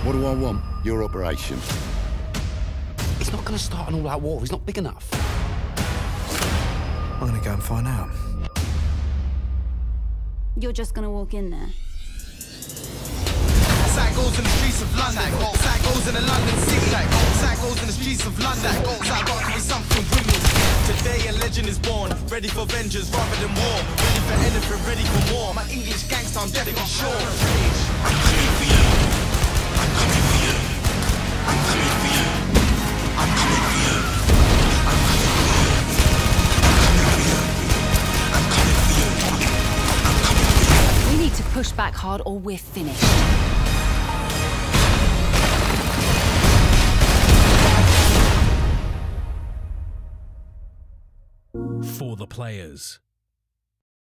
What do I want? Your operation. He's not going to start an all-out war. He's not big enough. I'm going to go and find out. You're just going to walk in there? Sag goes in the streets of London. Sag goes in the London city. Sag goes in the streets of London. Sag got to be something with me. Today a legend is born, ready for vengeance rather than war. Ready for anything, ready for more. My English gangster, I'm dead for sure. I'm coming for you. I'm coming for you. I'm coming for you. I'm coming for you. I'm coming for you. I'm coming for you. I'm coming for you. I'm coming for you. We need to push back hard or we're finished. For the players.